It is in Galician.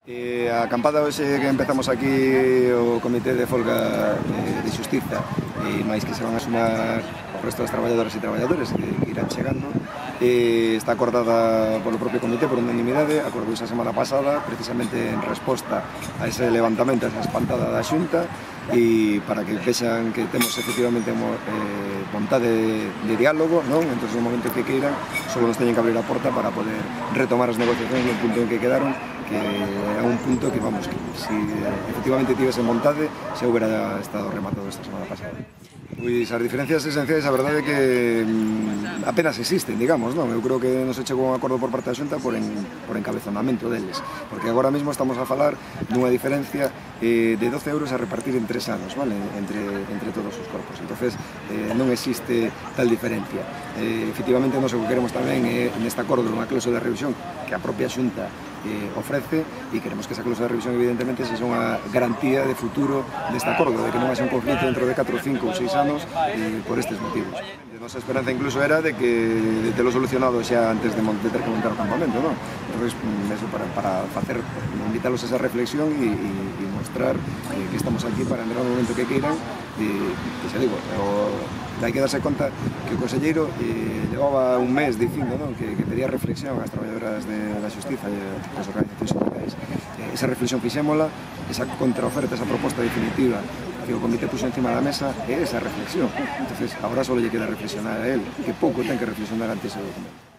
A acampada hoxe que empezamos aquí o Comité de Folga de Xustiza e máis que se van a sumar o resto das traballadoras e traballadores que irán chegando, está acordada polo propio comité por unanimidade. Acordouse a semana pasada precisamente en resposta a ese levantamento, a esa espantada da Xunta, e para que vexan que temos efectivamente vontade de diálogo, non? Entón, no momento que queiran, só nos teñen que abrir a porta para poder retomar as negociacións no punto en que quedaron, que é un punto que, vamos, que si efectivamente tivesen vontade, se houbera estado rematado esta semana pasada. Pois as diferencias esenciais, a verdade é que apenas existen, digamos, non? Eu creo que non se chegou a un acordo por parte da Xunta por encabezonamento deles, porque agora mesmo estamos a falar dunha diferencia de 12 euros a repartir en 3 anos, vale? Entre todos os corpos. Entonces, non existe tal diferencia. Efectivamente, nós o que queremos tamén é, neste acordo, unha cláusula de revisión que a propia Xunta ofrece, e queremos que esa cláusula de revisión evidentemente sexa unha garantía de futuro deste acordo, de que non haxa un conflito dentro de 4, 5 ou 6 anos por estes motivos. A nosa esperanza incluso era de telo solucionado xa antes de ter que montar o campamento, non? Entón, eso para invitarlos a esa reflexión e mostrar que estamos aquí para entrar no momento que queiran, que xa digo, hai que darse conta que o conselleiro levaba un mes dicindo, non, que pedía reflexión ás traballadoras da Xustiza e as organizacións sindicais. Esa reflexión fixémola, esa contraoferta, esa proposta definitiva que o comité puxo encima da mesa é esa reflexión. Entonces, agora só lle queda reflexionar a él, que pouco ten que reflexionar antes do documento.